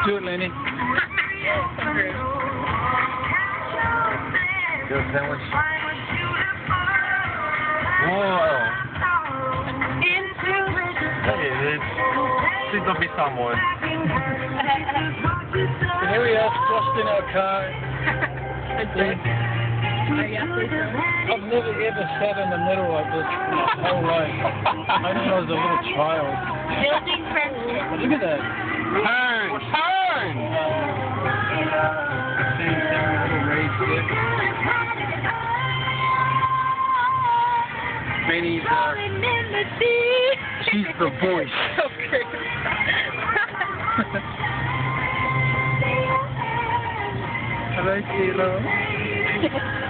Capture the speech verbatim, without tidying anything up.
Do it, Lenny. Do a sandwich. Whoa. Hey, it's, please don't be someone. And here we are, squashed in our car. I've never ever sat in the middle like this in my whole life. I think I was a little child. Building friendship. Look at that. Turn! Turn! Same thing, a little raised stick. Benny's, uh, she's the voice. Okay. Hello, Kilo.